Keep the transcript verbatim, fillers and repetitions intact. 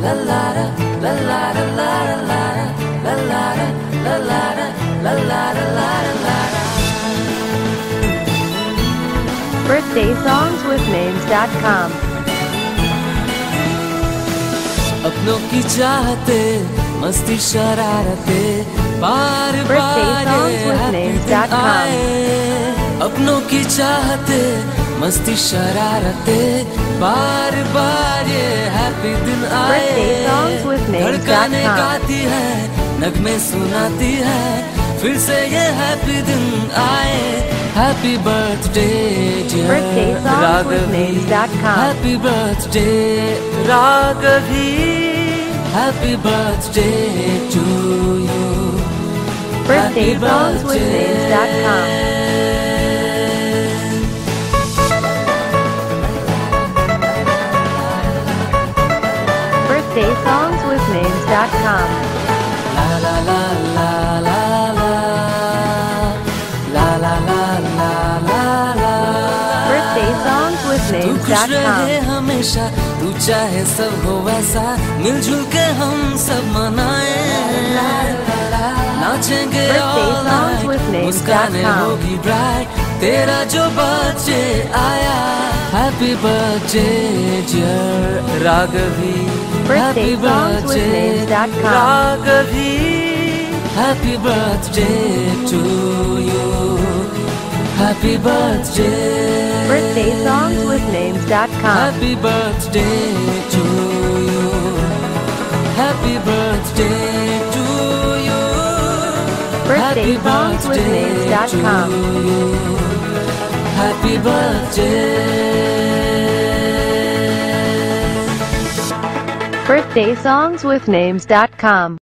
la la da, la la da, la la da, la la da, la la da, la la da, la la da. birthday songs with names dot com. अपनों की चाहते मस्ती शरारते बार बार आए, अपनों की चाहते मस्ती शरारते बार बार ये हैप्पी दिन आए। धड़कने गाती है, नगमे सुनाती है, फिर से ये हैप्पी दिन आए। Happy birthday dear Raghavi, happy birthday Raghavi, happy birthday to you. birthday songs with names dot com. birthday songs with names dot com. La la la la la la la la la la la la। birthday songs with names dot com. रहे हमेशा, तू चाहे सब हो वैसा, मिलजुल के हम सब मनाए। नाचेंगे all night, मुस्काने होगी bright, तेरा जो बर्थडे आया। Happy birthday dear Raghavi, happy birthday Raghavi, happy birthday to you. Happy birthday birthday songs with names dot com. Happy birthday to you. Happy birthday to you. birthday songs with names dot com. Happy birthday. birthday songs with names dot com.